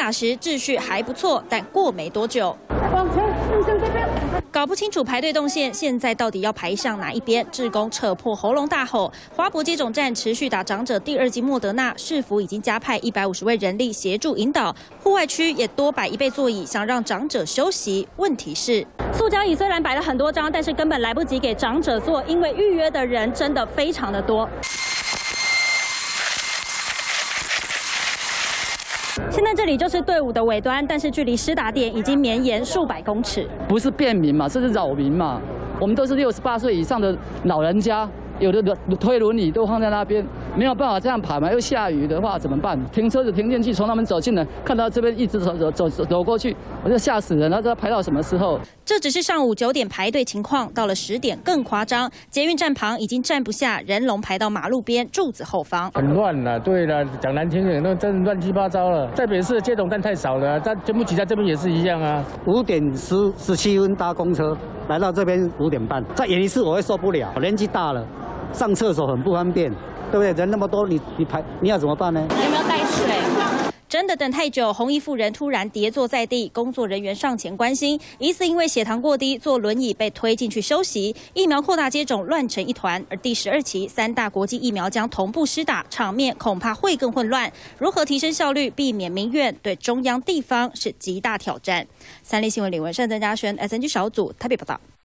打时秩序还不错，但过没多久， 往前，医生这边。 搞不清楚排队动线，现在到底要排向哪一边？志工扯破喉咙大吼。华博接种站持续打长者第2剂莫德纳，市府已经加派150位人力协助引导，户外区也多摆1倍座椅，想让长者休息。问题是，塑胶椅虽然摆了很多张，但是根本来不及给长者坐，因为预约的人真的非常的多。现在这里就是队伍的尾端，但是距离施打点已经绵延数百公尺。 不是便民嘛，这是扰民嘛。我们都是68岁以上的老人家，有的推轮椅都放在那边，没有办法这样排嘛。又下雨的话怎么办？停车子停进去，从他们走进来，看到这边一直走过去，我就吓死人了。这排到什么时候？ 这只是上午9点排队情况，到了10点更夸张，捷运站旁已经站不下，人龙排到马路边柱子后方， 很乱了。对了，讲难听点，那真的乱七八糟了。在北市的接种站太少了，在全部挤在这边也是一样啊。 5点17分搭公车来到这边5点半，再演一次我会受不了。年纪大了，上厕所很不方便，对不对？人那么多，你要怎么办呢？ 有没有带水？真的等太久，红衣妇人突然跌坐在地，工作人员上前关心，疑似因为血糖过低，坐轮椅被推进去休息。疫苗扩大接种乱成一团，而第12期3大国际疫苗将同步施打，场面恐怕会更混乱。如何提升效率，避免民怨，对中央地方是极大挑战。三立新闻李文胜、曾嘉轩 ，SNG 小组特别报道。